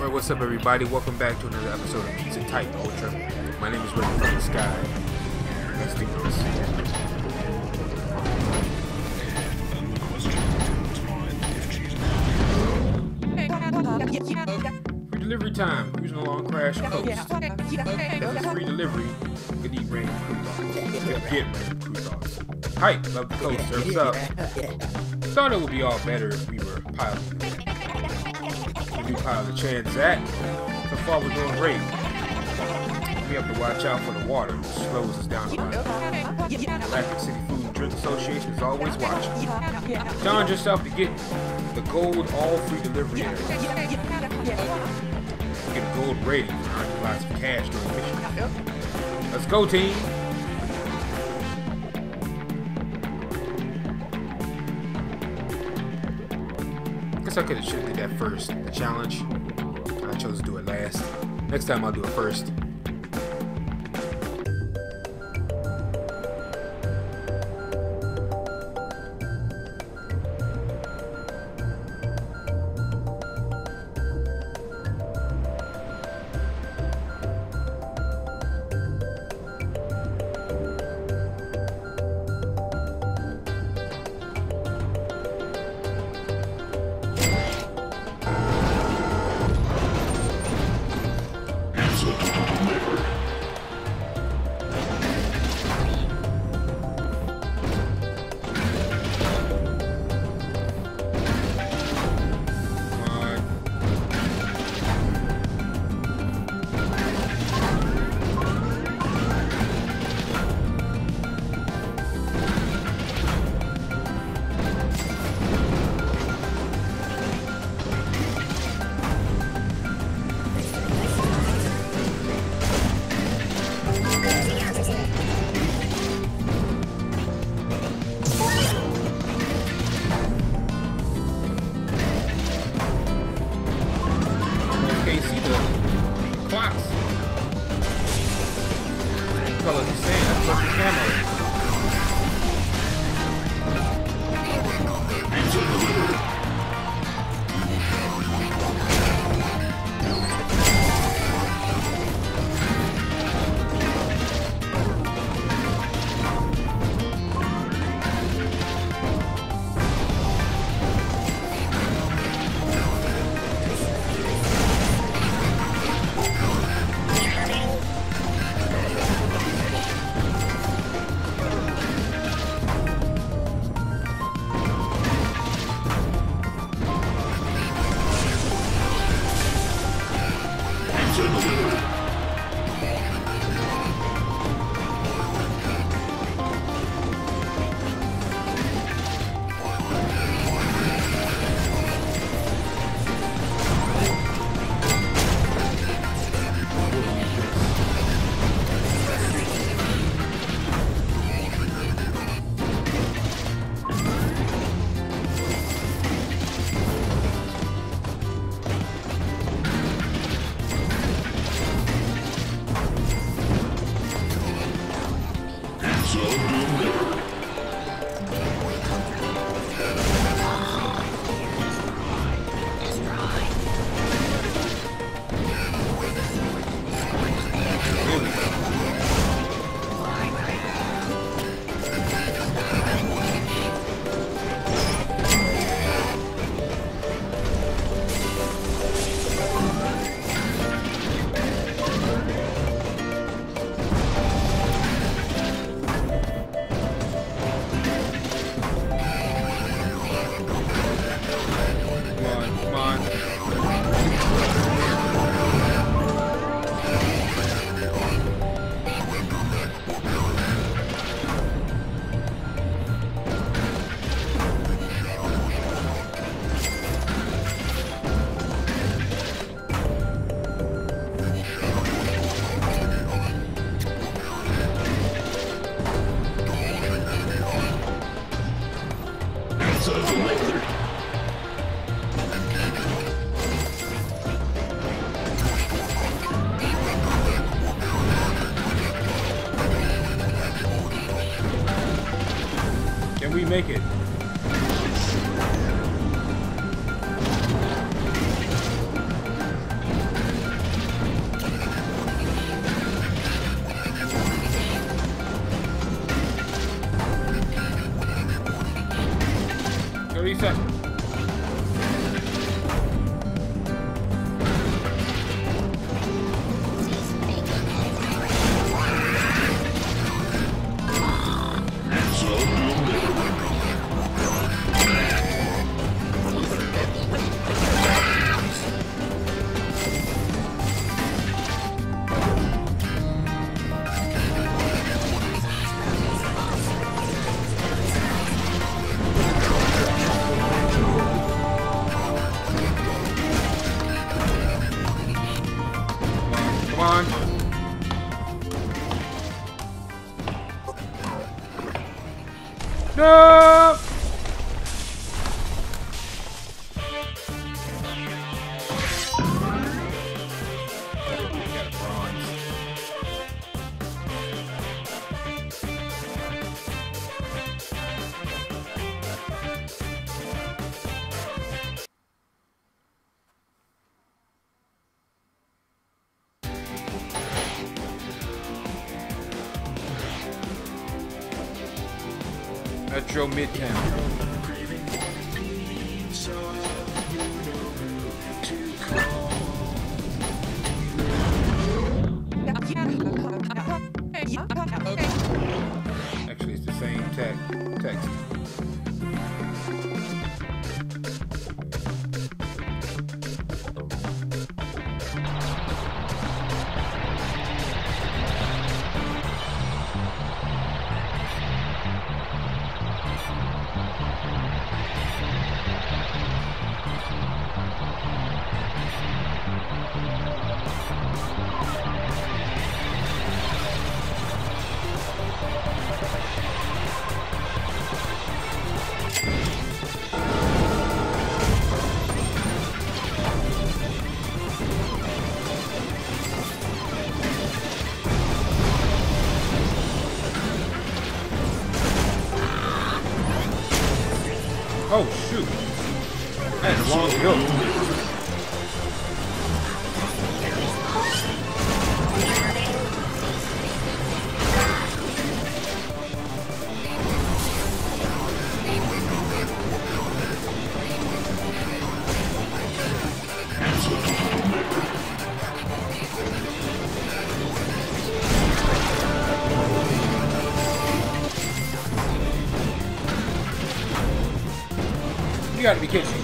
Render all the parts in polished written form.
Alright, what's up everybody? Welcome back to another episode of Pizza Type Ultra. My name is Breakfall from the Sky. Let's do this. Free delivery time. Using a long crash coast. Because it's free delivery, you can eat rain get rain croutons. Hype, love the coast, serves up. Thought it would be all better if we were piloting. We pile the chance at. So far we're doing great. We have to watch out for the water, which slows us down. The Galactic City Food and Drink Association is always watching. Challenge yourself to get the gold all-free delivery area. Get a gold rating and earn lots of cash during the mission. Let's go, team! I could have did that first, the challenge. I chose to do it last. Next time I'll do it first. we make it. No! Metro Midtown. Actually, it's the same text. Oh shoot! I had a long go. You gotta be kidding me.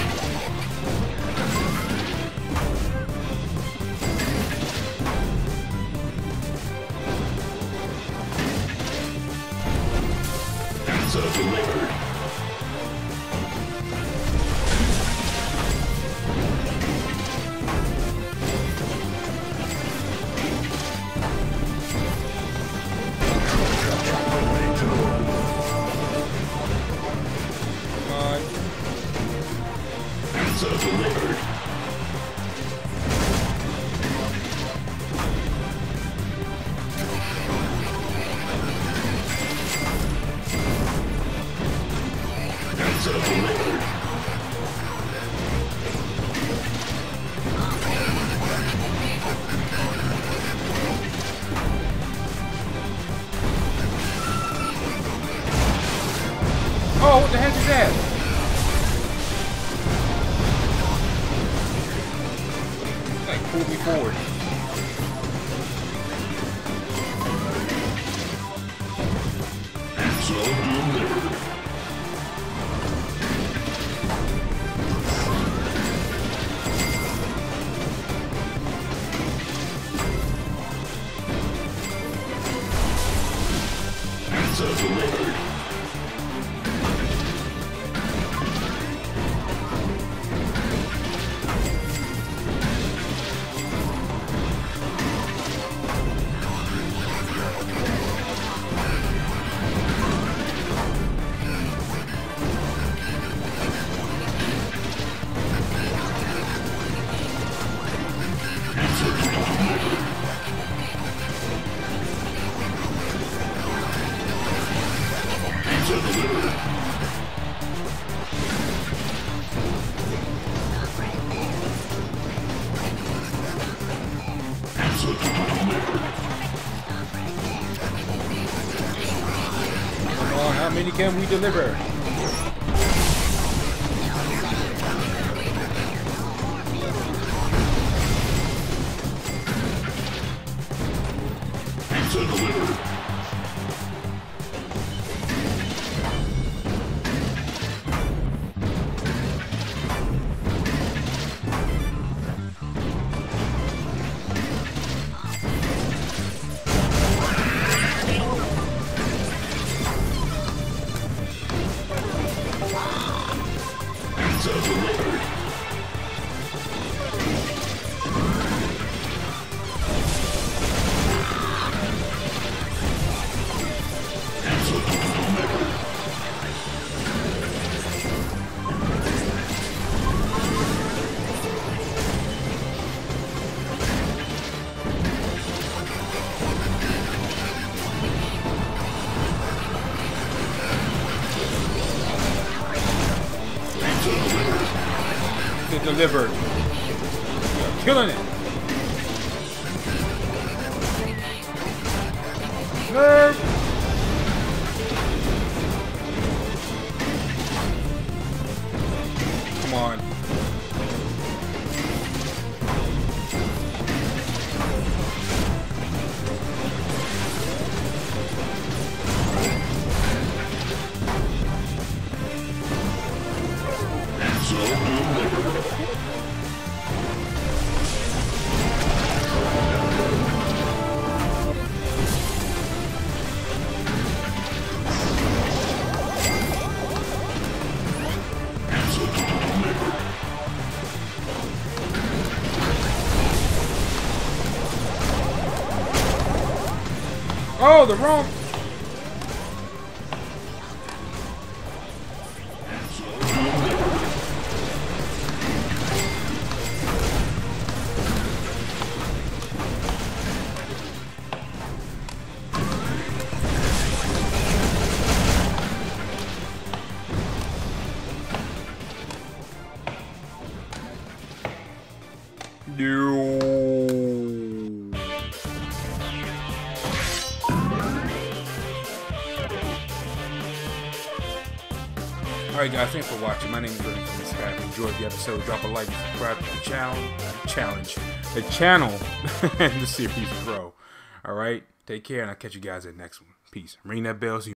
Pizza delivered. Pizza delivered. Pizza delivered. Oh, what the heck is that? Like pulled me forward. Pizza delivered. Pizza delivered. Pizza delivered. Pizza delivered. Come on, how many can we deliver? Pizza delivered. Pizza delivered. delivered. Killing it. Nerf. Come on. Oh, the wrong. Alright guys, thanks for watching. My name is Breakfall from the Sky. If you enjoyed the episode, drop a like and subscribe to the channel and the series grow. Alright, take care and I'll catch you guys at the next one. Peace. Ring that bell so you